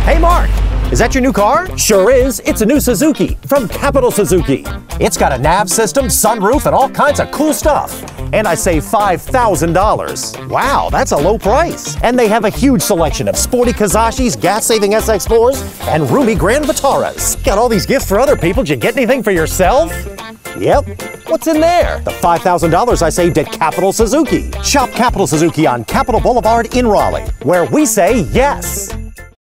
Hey, Mark, is that your new car? Sure is. It's a new Suzuki from Capital Suzuki. It's got a nav system, sunroof, and all kinds of cool stuff. And I save $5,000. Wow, that's a low price. And they have a huge selection of sporty Kazashis, gas-saving SX4s, and roomy Grand Vitaras. Got all these gifts for other people. Did you get anything for yourself? Yep. What's in there? The $5,000 I saved at Capital Suzuki. Shop Capital Suzuki on Capitol Boulevard in Raleigh, where we say yes.